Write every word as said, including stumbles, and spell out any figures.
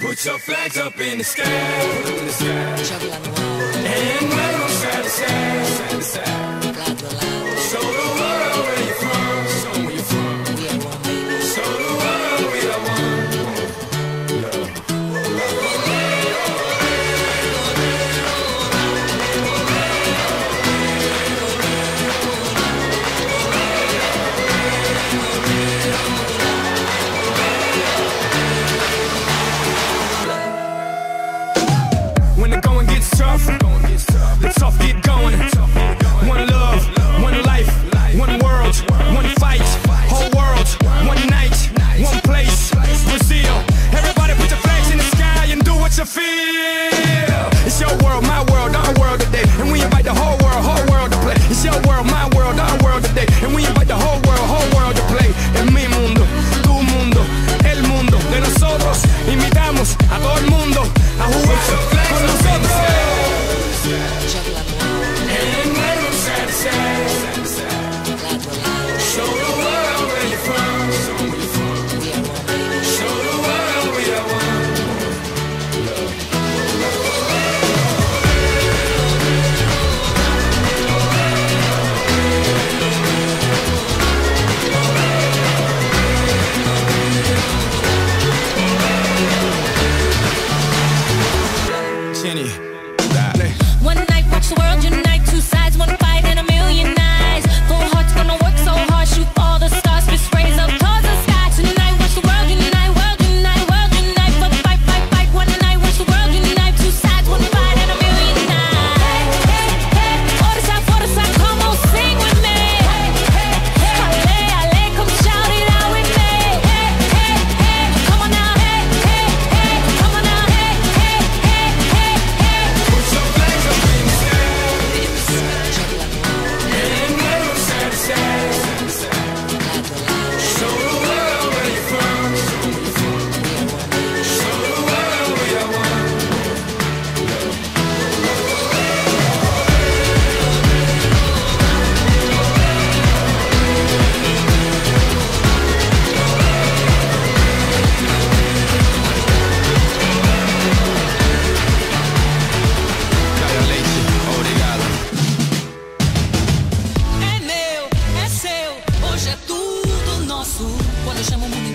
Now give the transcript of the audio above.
Put your flags up in the sky, put them in the sky. And wave them side to side, side to side. Show the world where you're from, show them where you're from. Show the world we are one. When the going gets tough, the tough get going. One love, one life, one world, one fight. Whole world, one night, one place. Brazil, everybody put your flags in the sky and do what you feel. It's your world, my world, our world today, and we invite the whole world, whole world to play. It's your world, my world, our world today, and we invite the whole world, whole world to play. En mi mundo, tu mundo, el mundo de nosotros. Invitamos a todo el mundo a jugar con nosotros. And wave them side to side. Show the world where you're from. Show the world we are one. Jenny, dale. One night, watch the world unite. Two sides, one fight, and a million eyes. Full hearts gonna work so hard, shoot all the stars, fist raise up towards the sky. Tonight, watch the world unite, world unite, world unite. For the fight, fight, fight. One night, watch the world unite. Two sides, one fight, and a million eyes. Hey, hey, orders out, orders out, come on, sing with me. Hey, hey, ale, ale, come shout it out with me. Hey, hey, hey, come on now. Hey, hey, hey, come on now. Hey, hey, hey, hey, hey. Put your flags up in the sky. And wave them side to side. Show the world where you're from. Show the world we are one. Caiu leite, obrigado. É meu, é seu, hoje é tudo nosso. Quando eu chamo o mundo